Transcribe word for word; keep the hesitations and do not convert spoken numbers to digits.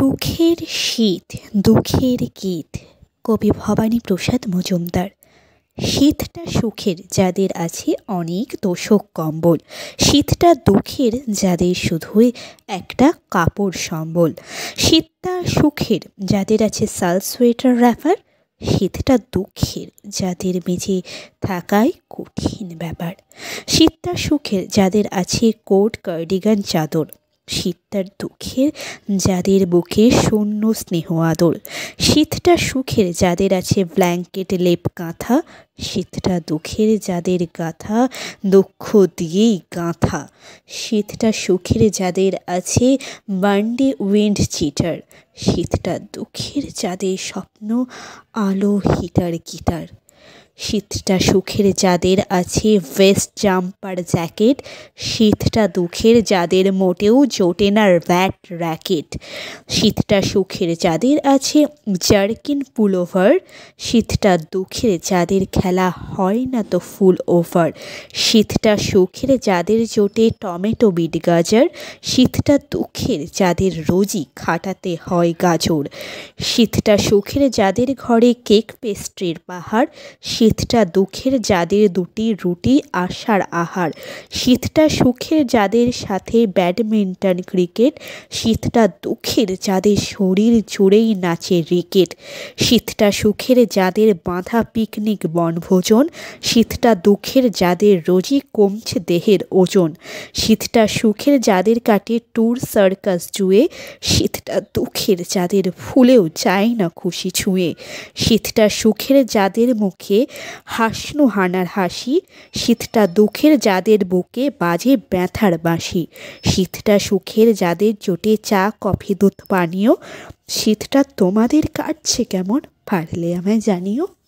সুখের শীত দুঃখের গীত। কবি ভবানী প্রসাদ মজুমদার। শীতটা সুখের যাদের আছে অনেক তোষক কম্বল, শীতটা দুঃখের যাদের শুধুই একটা কাপড় সম্বল। শীতটা সুখের যাদের আছে শাল সোয়েটার র্যাপার, শীতটা দুঃখের যাদের বেঁচে থাকায় কঠিন ব্যাপার। শীতটা সুখের যাদের আছে কোট কার্ডিগান চাদর, শীতটা দুঃখের যাদের বুকে শূন্য স্নেহ আদর। শীতটা সুখের যাদের আছে ব্ল্যাঙ্কেট লেপ কাঁথা, শীতটা দুঃখের যাদের গাঁথা দুঃখ দিয়েই গাঁথা। শীতটা সুখের যাদের আছে বান্ডে উইন্ড চিটার, শীতটা দুঃখের যাদের স্বপ্ন আলো হিটার গিটার। শীতটা সুখের যাদের আছে ভেস্ট জাম্পার জ্যাকেট, শীতটা দুঃখের যাদের মোটেও জোটে না র্যাট র্যাকেট। শীতটা সুখের যাদের আছে জার্কিন পুলোভার, শীতটা দুঃখের যাদের খেলা হয় না তো ফুল ওভার। শীতটা সুখের যাদের জোটে টমেটো বিট গাজর, শীতটা দুঃখের যাদের রোজই খাটাতে হয় গাজর। শীতটা সুখের যাদের ঘরে কেক পেস্ট্রির পাহাড়, শীতটা দুঃখের যাদের দুটি রুটি আশার আহার। শীতটা সুখের যাদের সাথে ব্যাডমিন্টন ক্রিকেট, শীতটা দুঃখের যাদের শরীর জুড়েই নাচে রিকেট। শীতটা সুখের যাদের বাঁধা পিকনিক বনভোজন, শীতটা দুঃখের যাদের রোজই কমছে দেহের ওজন। শীতটা সুখের যাদের কাটে ট্যুর সার্কাস জুয়ে, শীতটা দুঃখের যাদের ভুলেও যায় না খুশি ছুঁয়ে। শীতটা সুখের যাদের মুখে হাসনু হানার হাসি, শীতটা দুঃখের যাদের বুকে বাজে ব্যথার বাঁশি। শীতটা সুখের যাদের জোটে চা কফি দুধ পানীয়, শীতটা তোমাদের কাটছে কেমন পারলে আমায় জানিও।